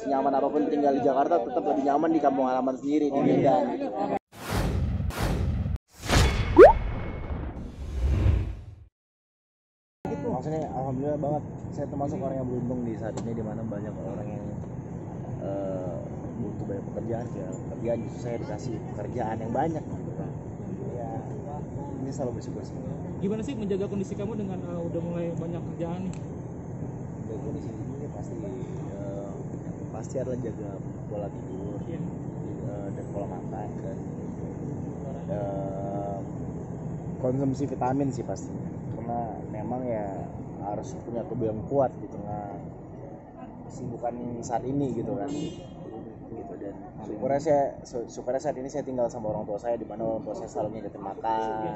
senyaman apapun tinggal di Jakarta, tetap lebih nyaman di kampung halaman sendiri di Medan. Maksudnya alhamdulillah banget, saya termasuk orang yang beruntung di saat ini, di mana banyak orang yang butuh banyak pekerjaan, justru saya dikasih pekerjaan yang banyak gitu kan. Ya, ini selalu bersyukur sih. Gimana sih menjaga kondisi kamu dengan udah mulai banyak kerjaan nih? Jaga kondisi ini pasti adalah jaga pola tidur, dan pola makan, dan konsumsi vitamin sih pastinya, karena memang ya harus punya tubuh yang kuat di tengah kesibukan saat ini gitu kan. Gitu, dan syukurnya saat ini saya tinggal sama orang tua saya, di mana orang tua saya selalu ngingetin makan.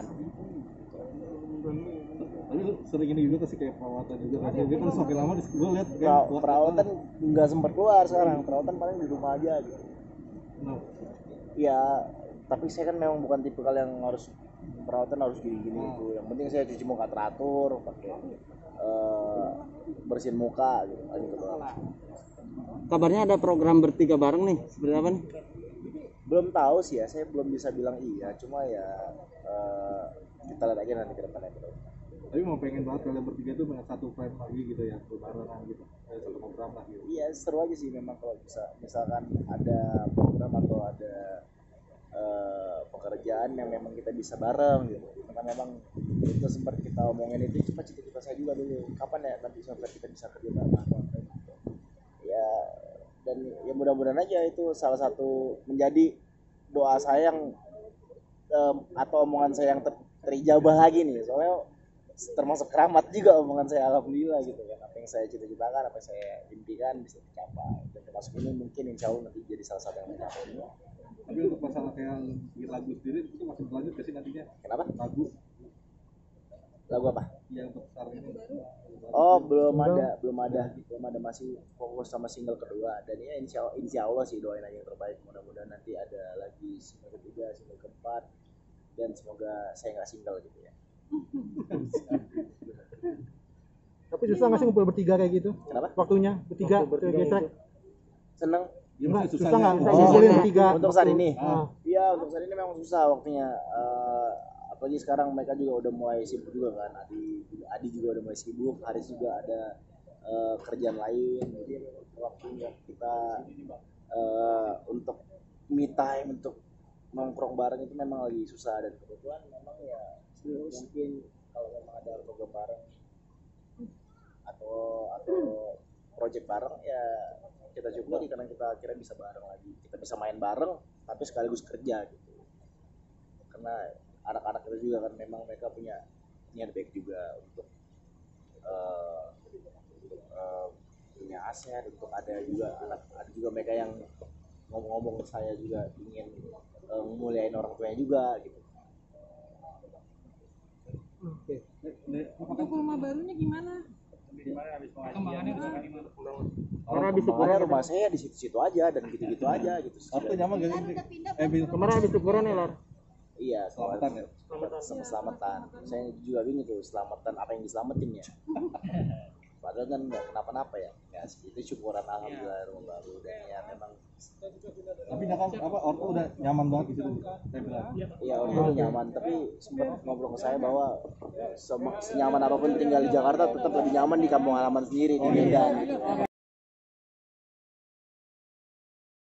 Tapi lu sering ini juga kasih kayak perawatan juga kan? Dia kan semakin lama gue lihat perawatan nggak sempat keluar sekarang, perawatan paling di rumah aja gitu. Ya, tapi saya kan memang bukan tipikal yang harus perawatan harus gini-gini itu. Yang penting saya cuci muka teratur, pakai bersihin muka gitu doang. Kabarnya ada program bertiga bareng nih, seperti apa nih? Belum tahu sih ya, saya belum bisa bilang iya, cuma ya kita lihat aja nanti ke depannya. Tapi mau pengen banget kalian bertiga tuh punya satu frame lagi gitu ya, barengan gitu, satu program lah gitu. Iya, seru aja sih memang kalau bisa, misalkan ada program atau ada pekerjaan yang memang kita bisa bareng gitu. Karena memang itu sempat kita omongin, itu cuma cita-cita saya juga dulu, kapan ya nanti sampai kita bisa kerja bareng. Ya, dan ya mudah-mudahan aja itu salah satu menjadi doa saya yang atau omongan saya yang terijabah lagi nih, soalnya termasuk keramat juga omongan saya, alhamdulillah gitu kan. Apa yang saya cita-citakan, apa yang saya impikan bisa tercapai, dan termasuk ini mungkin insya Allah nanti jadi salah satu yang mencapai. Tapi untuk masalah kayak lagu sendiri itu masih berlanjut gak sih nantinya? Kenapa? Lagu apa? Yang untuk sekarang ini. Oh, belum ada, masih fokus sama single kedua, dan ya insya Allah sih, doain aja yang terbaik. Mudah-mudahan nanti ada lagi single ketiga, single keempat, dan semoga saya nggak single gitu ya. Tapi susah nggak sih ngumpul bertiga kayak gitu? Kenapa? Waktunya bertiga gesrek. Seneng? Gimana? Susah nggak ngumpulin bertiga? Untuk saat ini? Iya, untuk saat ini memang susah waktunya. Apalagi sekarang mereka juga udah mulai sibuk juga kan. Adi juga udah mulai sibuk, Haris juga ada kerjaan lain. Jadi waktunya kita untuk me time, untuk nongkrong bareng itu memang lagi susah, dan kebetulan memang ya mungkin kalau memang ada program bareng atau project bareng ya kita syukuri, karena kita akhirnya bisa bareng lagi, kita bisa main bareng tapi sekaligus kerja gitu. Karena anak-anak itu juga kan memang mereka punya niat baik juga untuk punya aset, untuk ada juga mereka yang ngomong-ngomong ke saya juga ingin memuliain orang tuanya juga gitu. Untuk rumah barunya gimana? Kemarin rumah saya di situ-situ aja dan gitu-gitu aja gitu. Apa nyaman gak sih? Kemarin habis syukuran ya, Lar? Iya, Selamatan ya? Selamatan. Saya juga bingung tuh, selamatan apa yang diselamatin ya. Padahal kan nggak kenapa-napa ya. Ya itu syukuran, alhamdulillah rumah baru, dan ya memang. Tapi ortu udah nyaman banget di situ. Iya, ortu udah nyaman, tapi sempat ngobrol ke saya bahwa senyaman apapun tinggal di Jakarta, tetap lebih nyaman di kampung halaman sendiri di Medan gitu.